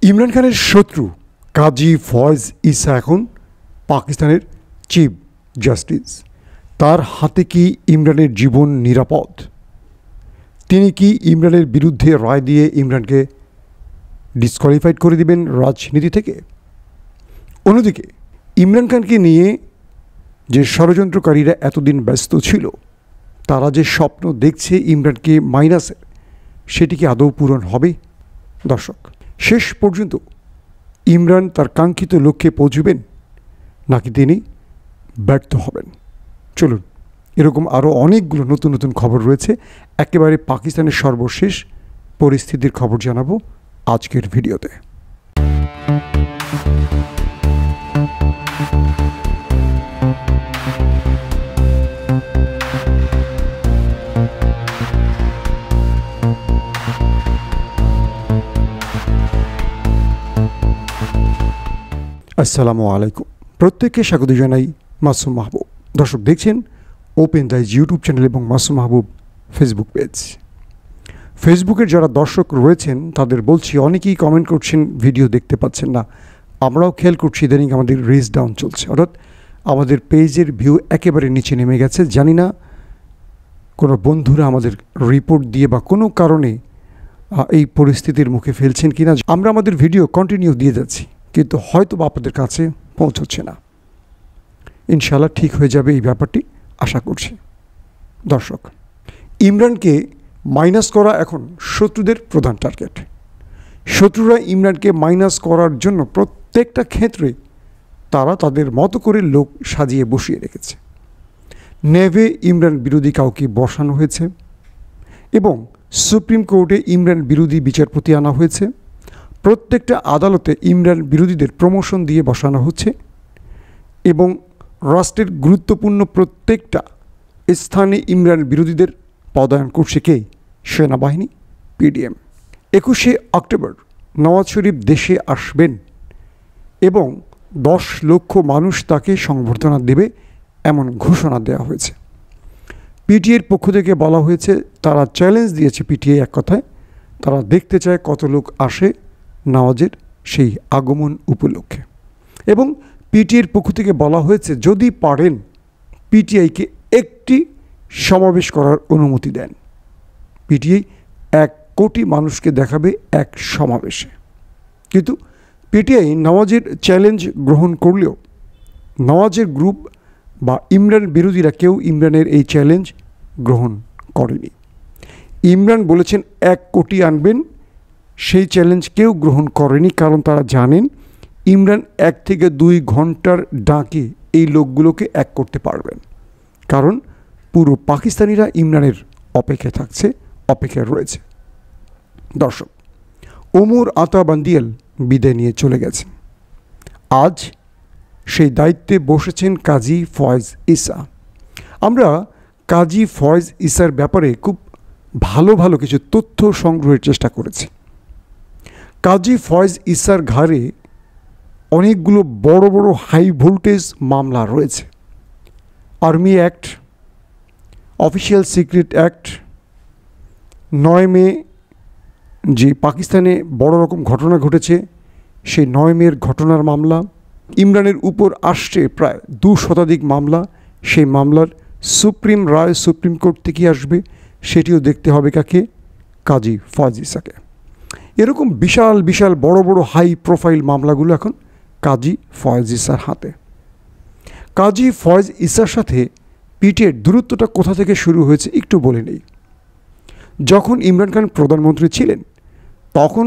ইমরান খানের শত্রু কাজী ফয়েজ ঈসা এখন পাকিস্তানের চিফ জাস্টিস। তার হাতে কি ইমরানের জীবন নিরাপদ? তিনি কি ইমরানের বিরুদ্ধে রায় দিয়ে ইমরানকে ডিসকোয়ালিফাইড করে দিবেন রাজনীতি থেকে? অন্যদিকে ইমরান খানকে নিয়ে যে ষড়যন্ত্রকারীরা এতদিন ব্যস্ত ছিল, তারা যে স্বপ্ন দেখছে ইমরানকে মাইনাসের, সেটি কি আদৌ পূরণ হবে? দর্শক, শেষ পর্যন্ত ইমরান তার কাঙ্ক্ষিত লক্ষ্যে পৌঁছবেন নাকি তিনি ব্যর্থ হবেন? চলুন, এরকম আরও অনেকগুলো নতুন নতুন খবর রয়েছে। একেবারে পাকিস্তানের সর্বশেষ পরিস্থিতির খবর জানাবো আজকের ভিডিওতে। আসসালামু আলাইকুম, প্রত্যেককে স্বাগত জানাই মাসুম মাহবুব। দর্শক, দেখছেন ওপেন দ্য ইউটিউব চ্যানেল এবং মাসুম মাহবুব ফেসবুক পেজ। ফেসবুকের যারা দর্শক রয়েছেন তাদের বলছি, অনেকেই কমেন্ট করছেন ভিডিও দেখতে পাচ্ছেন না। আমরাও খেয়াল করছি ইদানিং আমাদের রিচ ডাউন চলছে, অর্থাৎ আমাদের পেজের ভিউ একেবারে নিচে নেমে গেছে। জানি না কোনো বন্ধুরা আমাদের রিপোর্ট দিয়ে বা কোনো কারণে এই পরিস্থিতির মুখে ফেলছেন কিনা। আমরা আমাদের ভিডিও কন্টিনিউ দিয়ে যাচ্ছি, কিন্তু হয়তো বা আপনাদের কাছে পৌঁছচ্ছে না। ইনশাআল্লাহ ঠিক হয়ে যাবে এই ব্যাপারটি, আশা করছি। দর্শক, ইমরানকে মাইনাস করা এখন শত্রুদের প্রধান টার্গেট। শত্রুরা ইমরানকে মাইনাস করার জন্য প্রত্যেকটা ক্ষেত্রে তারা তাদের মতো করে লোক সাজিয়ে বসিয়ে রেখেছে। নেভে ইমরান বিরোধী কাউকে বসানো হয়েছে এবং সুপ্রিম কোর্টে ইমরান বিরোধী বিচারপতি আনা হয়েছে। প্রত্যেকটা আদালতে ইমরান বিরোধীদের প্রমোশন দিয়ে বসানো হচ্ছে এবং রাষ্ট্রের গুরুত্বপূর্ণ প্রত্যেকটা স্থানে ইমরান বিরোধীদের পদায়ন করছে কে? সেনাবাহিনী, পিডিএম। 21শে অক্টোবর নওয়াজ শরীফ দেশে আসবেন এবং 10 লক্ষ মানুষ তাকে সংবর্ধনা দেবে, এমন ঘোষণা দেওয়া হয়েছে। পিটিআইয়ের পক্ষ থেকে বলা হয়েছে, তারা চ্যালেঞ্জ দিয়েছে পিটিআই, এক কথায় তারা দেখতে চায় কত লোক আসে নওয়াজের সেই আগমন উপলক্ষে। এবং পিটিআইয়ের পক্ষ থেকে বলা হয়েছে, যদি পারেন পিটিআইকে একটি সমাবেশ করার অনুমতি দেন। পিটিআই 1 কোটি মানুষকে দেখাবে এক সমাবেশে। কিন্তু পিটিআই নওয়াজের চ্যালেঞ্জ গ্রহণ করলেও নওয়াজের গ্রুপ বা ইমরান বিরোধীরা কেউ ইমরানের এই চ্যালেঞ্জ গ্রহণ করেনি। ইমরান বলেছেন 1 কোটি আনবেন, সেই চ্যালেঞ্জ কেউ গ্রহণ করেনি, কারণ তারা জানেন ইমরান 1 থেকে 2 ঘন্টার ডাকে এই লোকগুলোকে এক করতে পারবেন। কারণ পুরো পাকিস্তানিরা ইমরানের অপেক্ষায় থাকছে, অপেক্ষায় রয়েছে। দর্শক, ওমর আতা বান্দিয়াল বিদায় নিয়ে চলে গেছেন। আজ সেই দায়িত্বে বসেছেন কাজী ফয়েজ ঈসা। আমরা কাজী ফয়েজ ঈসার ব্যাপারে খুব ভালো ভালো কিছু তথ্য সংগ্রহের চেষ্টা করেছি। কাজী ফয়েজ ঈসার ঘাড়ে অনেকগুলো বড় বড় হাই ভোল্টেজ মামলা রয়েছে। Army act, official secret act, 9 May যে পাকিস্তানে বড় রকম ঘটনা ঘটেছে সেই 9 মের ঘটনার মামলা, ইমরানের উপর আসছে প্রায় 2 শতাধিক মামলা। সেই মামলার সুপ্রিম রায় সুপ্রিম কোর্ট থেকে আসবে, সেটিও দেখতে হবে কাকে? কাজী ফয়েজ ঈসাকে। এরকম বিশাল বিশাল বড় বড় হাই প্রোফাইল মামলাগুলো এখন কাজী ফয়েজ ঈসার হাতে। কাজী ফয়েজ ঈসার সাথে পিটিআইয়ের দূরত্বটা কোথা থেকে শুরু হয়েছে একটু বলে নেই। যখন ইমরান খান প্রধানমন্ত্রী ছিলেন তখন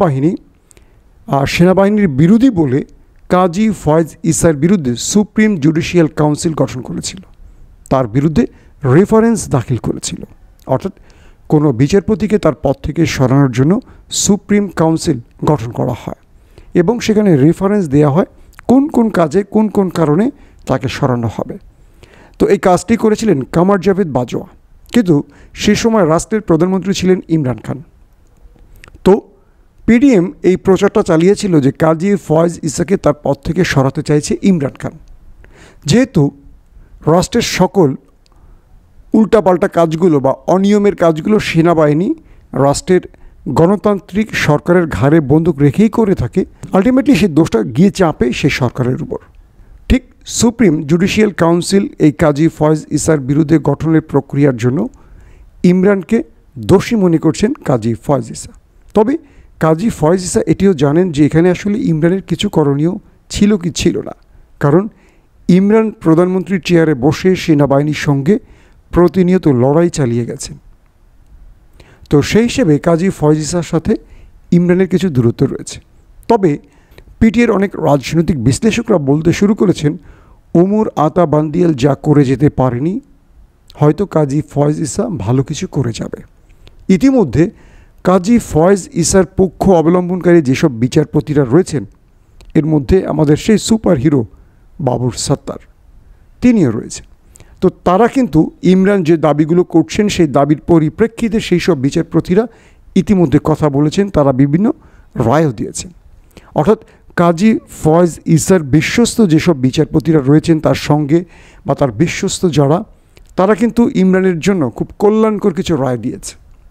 সেনাবাহিনীর বিরোধী বলে কাজী ফয়েজ ঈসার বিরুদ্ধে সুপ্রিম জুডিশিয়াল কাউন্সিল গঠন করেছিল, তার বিরুদ্ধে রেফারেন্স দাখিল করেছিল। অর্থাৎ কোনো বিচারপতিকে তার পদ থেকে সরানোর জন্য সুপ্রিম কাউন্সিল গঠন করা হয় এবং সেখানে রেফারেন্স দেওয়া হয় কোন কোন কাজে কোন কোন কারণে তাকে সরানো হবে। তো এই কাজটি করেছিলেন কামার জাভেদ বাজওয়া, কিন্তু সে সময় রাষ্ট্রের প্রধানমন্ত্রী ছিলেন ইমরান খান। তো পিডিএম এই প্রচারটা চালিয়েছিল যে কাজী ফয়েজ ঈসাকে তার পদ থেকে সরাতে চাইছে ইমরান খান। যেহেতু রাষ্ট্রের সকল উল্টাপাল্টা কাজগুলো বা অনিয়মের কাজগুলো সেনাবাহিনী রাষ্ট্রের গণতান্ত্রিক সরকারের ঘাড়ে বন্দুক রেখেই করে থাকে, আলটিমেটলি সেই দোষটা গিয়ে চাপে সেই সরকারের উপর। ঠিক সুপ্রিম জুডিশিয়াল কাউন্সিল এই কাজী ফয়েজ ইসার বিরুদ্ধে গঠনের প্রক্রিয়ার জন্য ইমরানকে দোষী মনে করছেন কাজী ফয়েজ ইসা। তবে কাজী ফয়েজ ইসা এটিও জানেন যে এখানে আসলে ইমরানের কিছু করণীয় ছিল কি ছিল না, কারণ ইমরান প্রধানমন্ত্রীর চেয়ারে বসে সেনাবাহিনীর সঙ্গে প্রতিনিয়ত লড়াই চালিয়ে গেছেন। তো সেই হিসেবে কাজী ফয়েজ ইসার সাথে ইমরানের কিছু দূরত্ব রয়েছে। তবে পিটিআইয়ের অনেক রাজনৈতিক বিশ্লেষকরা বলতে শুরু করেছেন, ওমর আতা বান্দিয়াল যা করে যেতে পারেনি, হয়তো কাজী ফয়েজ ইসা ভালো কিছু করে যাবে। ইতিমধ্যে কাজী ফয়েজ ইসার পক্ষ অবলম্বনকারী যেসব বিচারপতিরা রয়েছেন, এর মধ্যে আমাদের সেই সুপার হিরো বাবুর সত্তার তিনিও রয়েছেন। তো তারা কিন্তু ইমরান যে দাবিগুলো করছেন সেই দাবির পরিপ্রেক্ষিতে সেই সব বিচারপতিরা ইতিমধ্যে কথা বলেছেন, তারা বিভিন্ন রায়ও দিয়েছেন। অর্থাৎ কাজী ফয়েজ ইসার বিশ্বস্ত যেসব বিচারপতিরা রয়েছেন তার সঙ্গে বা তার বিশ্বস্ত যারা, তারা কিন্তু ইমরানের জন্য খুব কল্যাণকর কিছু রায় দিয়েছে।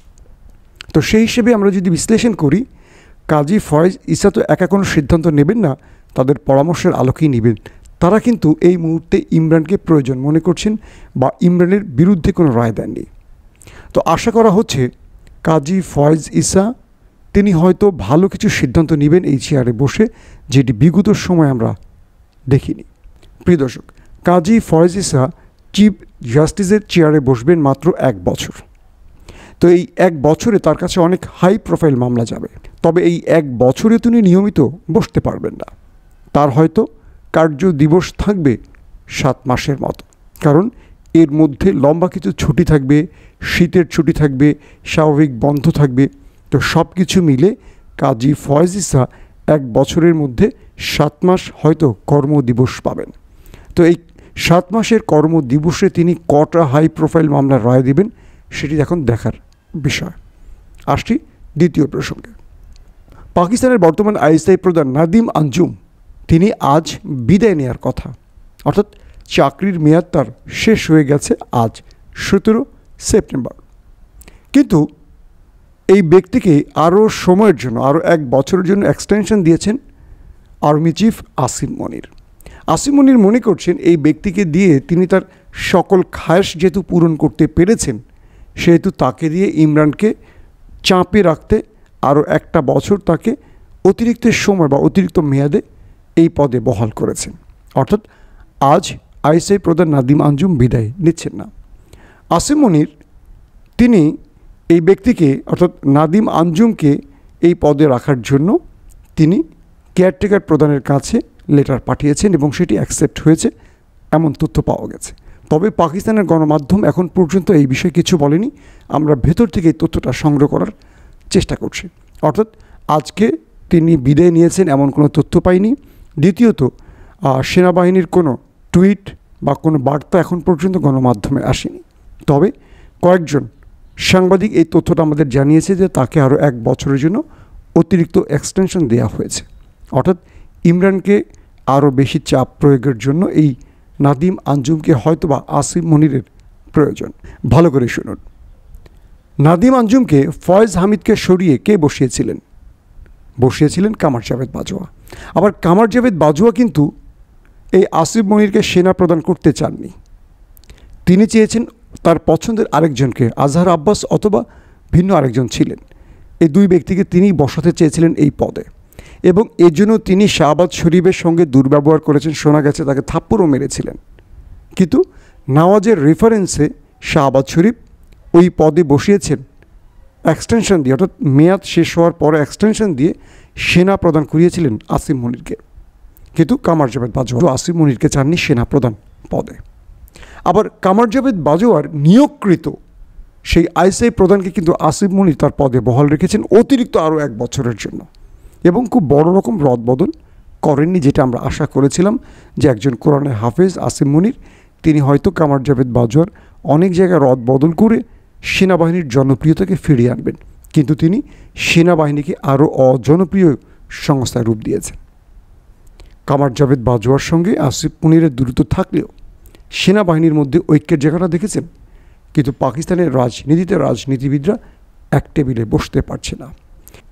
তো সেই হিসেবে আমরা যদি বিশ্লেষণ করি, কাজী ফয়েজ ইসা তো একা কোনো সিদ্ধান্ত নেবেন না, তাদের পরামর্শের আলোকেই নেবেন। তারা কিন্তু এই মুহূর্তে ইমরানকে প্রয়োজন মনে করছেন বা ইমরানের বিরুদ্ধে কোনো রায় দেননি। তো আশা করা হচ্ছে কাজী ফয়েজ ইসা তিনি হয়তো ভালো কিছু সিদ্ধান্ত নেবেন এই চেয়ারে বসে, যেটি বিগত সময় আমরা দেখিনি। প্রিয় দর্শক, কাজী ফয়েজ ইসা চিফ জাস্টিসের চেয়ারে বসবেন মাত্র 1 বছর। তো এই 1 বছরে তার কাছে অনেক হাই প্রোফাইল মামলা যাবে। তবে এই 1 বছরে তিনি নিয়মিত বসতে পারবেন না, তার হয়তো কার্য দিবস থাকবে 7 মাসের মতো, কারণ এর মধ্যে লম্বা কিছু ছুটি থাকবে, শীতের ছুটি থাকবে, স্বাভাবিক বন্ধ থাকবে। তো সব কিছু মিলে কাজী ফয়েজ ইসা 1 বছরের মধ্যে 7 মাস হয়তো কর্মদিবস পাবেন। তো এই 7 মাসের কর্মদিবসে তিনি কটা হাই প্রোফাইল মামলার রায় দেবেন সেটি এখন দেখার বিষয়। আসছি দ্বিতীয় প্রসঙ্গে। পাকিস্তানের বর্তমান আইএসআই প্রধান নাদিম আঞ্জুম তিনি আজ বিদায় নেওয়ার কথা, অর্থাৎ চাকরির মেয়াদ তার শেষ হয়ে গেছে আজ 17 সেপ্টেম্বর। কিন্তু এই ব্যক্তিকে আরও সময়ের জন্য, আরও 1 বছরের জন্য এক্সটেনশন দিয়েছেন আর্মি চিফ আসিম মনির। আসিম মনির মনে করছেন এই ব্যক্তিকে দিয়ে তিনি তার সকল খায়েশ যেহেতু পূরণ করতে পেরেছেন, সেহেতু তাকে দিয়ে ইমরানকে চাপে রাখতে আরও 1টা বছর তাকে অতিরিক্ত সময় বা অতিরিক্ত মেয়াদে এই পদে বহাল করেছেন। অর্থাৎ আজ আইএসআই প্রধান নাদিম আঞ্জুম বিদায় নিচ্ছেন না। আসিম মনির তিনি এই ব্যক্তিকে অর্থাৎ নাদিম আঞ্জুমকে এই পদে রাখার জন্য তিনি কেয়ারটেকার প্রধানের কাছে লেটার পাঠিয়েছেন এবং সেটি অ্যাকসেপ্ট হয়েছে, এমন তথ্য পাওয়া গেছে। তবে পাকিস্তানের গণমাধ্যম এখন পর্যন্ত এই বিষয়ে কিছু বলেনি। আমরা ভেতর থেকে এই তথ্যটা সংগ্রহ করার চেষ্টা করছি। অর্থাৎ আজকে তিনি বিদায় নিয়েছেন এমন কোনো তথ্য পাইনি। দ্বিতীয়ত, সেনাবাহিনীর কোনো টুইট বা কোনো বার্তা এখন পর্যন্ত গণমাধ্যমে আসেনি। তবে কয়েকজন সাংবাদিক এই তথ্যটা আমাদের জানিয়েছে যে তাকে আরও 1 বছরের জন্য অতিরিক্ত এক্সটেনশন দেওয়া হয়েছে। অর্থাৎ ইমরানকে আরও বেশি চাপ প্রয়োগের জন্য এই নাদিম আঞ্জুমকে হয়তোবা আসিম মনিরের প্রয়োজন। ভালো করে শুনুন। নাদিম আঞ্জুমকে ফয়েজ হামিদকে সরিয়ে কে বসিয়েছিলেন? বসিয়েছিলেন কামার জাভেদ বাজওয়া। আবার কামার জাভেদ বাজওয়া কিন্তু এই আসিম মনিরকে সেনা প্রদান করতে চাননি। তিনি চেয়েছেন তার পছন্দের আরেকজনকে, আজহার আব্বাস অথবা ভিন্ন আরেকজন ছিলেন, এই 2 ব্যক্তিকে তিনি বসাতে চেয়েছিলেন এই পদে। এবং এর জন্য তিনি শাহবাজ শরীফের সঙ্গে দুর্ব্যবহার করেছেন, শোনা গেছে তাকে থাপ্পড়ও মেরেছিলেন। কিন্তু নওয়াজের রেফারেন্সে শাহবাজ শরীফ ওই পদে বসিয়েছেন এক্সটেনশন দিয়ে, অর্থাৎ মেয়াদ শেষ হওয়ার পরে এক্সটেনশন দিয়ে সেনা প্রদান করিয়েছিলেন আসিম মনিরকে। কিন্তু কামার জাভেদ বাজওয়া আসিম মনিরকে চাননি সেনা প্রধান পদে। আবার কামার জাভেদ বাজওয়ার নিয়োগকৃত সেই আইএসআই প্রধানকে কিন্তু আসিম মনির তার পদে বহাল রেখেছেন অতিরিক্ত আরও 1 বছরের জন্য, এবং খুব বড় রকম রদবদল করেননি, যেটা আমরা আশা করেছিলাম যে একজন কোরআনের হাফেজ আসিম মনির তিনি হয়তো কামার জাভেদ বাজওয়ার অনেক জায়গায় রদবদল করে সেনাবাহিনীর জনপ্রিয়তাকে ফিরিয়ে আনবেন। কিন্তু তিনি সেনাবাহিনীকে আরও অজনপ্রিয় সংস্থায় রূপ দিয়েছেন। কামার জাভেদ বাজওয়ার সঙ্গে আসিম মনিরের দূরত্ব থাকলেও সেনাবাহিনীর মধ্যে ঐক্যের জায়গাটা দেখেছেন। কিন্তু পাকিস্তানের রাজনীতিতে রাজনীতিবিদরা এক টেবিলে বসতে পারছে না।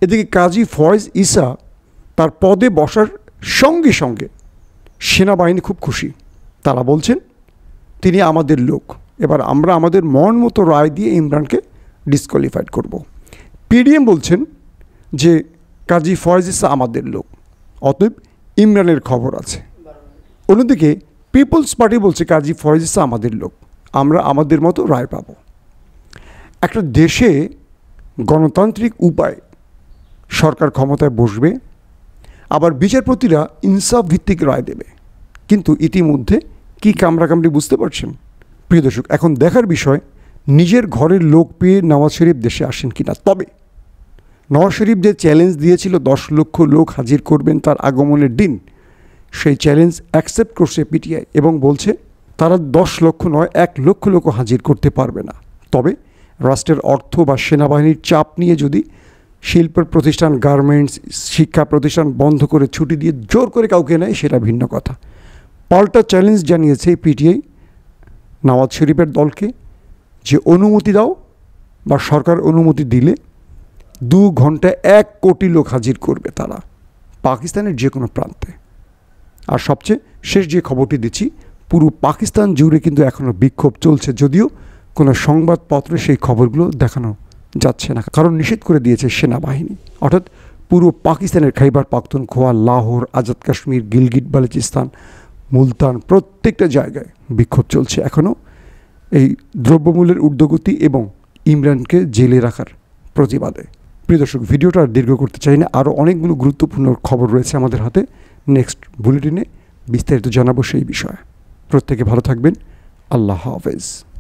এদিকে কাজী ফয়েজ ঈসা তার পদে বসার সঙ্গে সঙ্গে সেনাবাহিনী খুব খুশি। তারা বলছেন তিনি আমাদের লোক, এবার আমরা আমাদের মন মতো রায় দিয়ে ইমরানকে ডিসকোয়ালিফাইড করব। পিডিএম বলছেন যে কাজী ফয়েজ ঈসা আমাদের লোক, অতএব ইমরানের খবর আছে। অন্যদিকে পিপলস পার্টি বলছে কাজী ফয়েজ ঈসা আমাদের লোক, আমরা আমাদের মতো রায় পাব। একটা দেশে গণতান্ত্রিক উপায় সরকার ক্ষমতায় বসবে, আবার বিচারপতিরা ইনসাফ ভিত্তিক রায় দেবে, কিন্তু ইতিমধ্যে কী কামড়াকামড়ি বুঝতে পারছেন? প্রিয় দর্শক, এখন দেখার বিষয় নিজের ঘরের লোক পেয়ে নওয়াজ শরীফ দেশে আসেন কিনা। তবে নওয়াজ শরীফ যে চ্যালেঞ্জ দিয়েছিল 10 লক্ষ লোক হাজির করবেন তার আগমনের দিন, সেই চ্যালেঞ্জ অ্যাকসেপ্ট করছে পিটিআই এবং বলছে তারা 10 লক্ষ নয় 1 লক্ষ লোকও হাজির করতে পারবে না। তবে রাষ্ট্রের অর্থ বা সেনাবাহিনীর চাপ নিয়ে যদি শিল্প প্রতিষ্ঠান, গার্মেন্টস, শিক্ষা প্রতিষ্ঠান বন্ধ করে ছুটি দিয়ে জোর করে কাউকে নেয় সেটা ভিন্ন কথা। পাল্টা চ্যালেঞ্জ জানিয়েছে পিটিআই নওয়াজ শরীফের দলকে যে অনুমতি দাও বা সরকার অনুমতি দিলে 2 ঘন্টায় 1 কোটি লোক হাজির করবে তারা পাকিস্তানের যে কোনো প্রান্তে। আর সবচেয়ে শেষ যে খবরটি দিচ্ছি, পুরো পাকিস্তান জুড়ে কিন্তু এখনও বিক্ষোভ চলছে, যদিও কোনো সংবাদপত্রে সেই খবরগুলো দেখানো যাচ্ছে না, কারণ নিষেধ করে দিয়েছে সেনাবাহিনী। অর্থাৎ পুরো পাকিস্তানের খাইবার পাখতুনখোয়া, লাহোর, আজাদ কাশ্মীর, গিলগিট বালুচিস্তান, মুলতান প্রত্যেকটা জায়গায় বিক্ষোভ চলছে এখনও এই দ্রব্যমূল্যের ঊর্ধ্বগতি এবং ইমরানকে জেলে রাখার প্রতিবাদে। প্রিয় দর্শক, ভিডিওটা আর দীর্ঘ করতে চাই না, আরও অনেকগুলো গুরুত্বপূর্ণ খবর রয়েছে আমাদের হাতে। নেক্সট বুলেটিনে বিস্তারিত জানাবো সেই বিষয়ে। প্রত্যেকে ভালো থাকবেন। আল্লাহ হাফেজ।